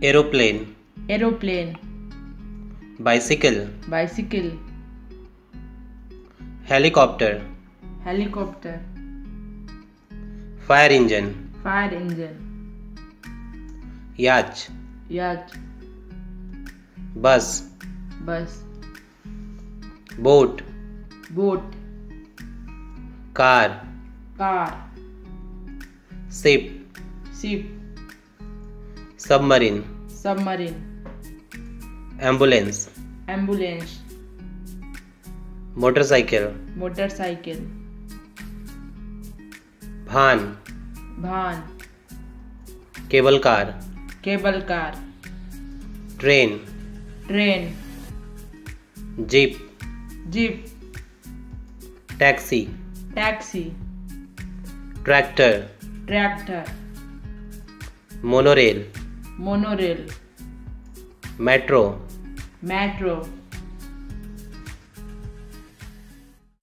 aeroplane, aeroplane, bicycle, bicycle, helicopter, helicopter, fire engine, fire engine, yacht, yacht, bus, bus, boat, boat, car, car, ship, ship, submarine, submarine, ambulance, ambulance, motorcycle, motorcycle, van, van, cable car, cable car, train, train, jeep, jeep, taxi, taxi, tractor, tractor, monorail, monorail, metro, metro,